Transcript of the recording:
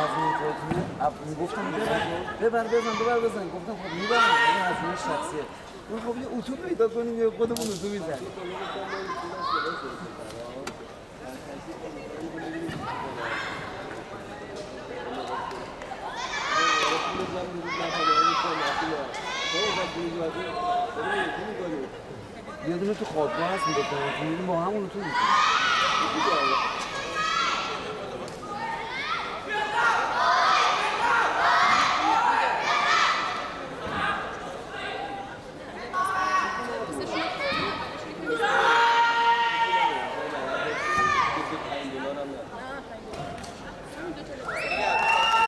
هزینه خودتون گفتم ببر بزن گفتم خب میبرم این هزینه شخصیه. اون خب یه اتو پیدا کنیم یا خودمون اتو میزنیم. یه دونه تو خوابگاه هست میگفتم با همون اتو میزنیم.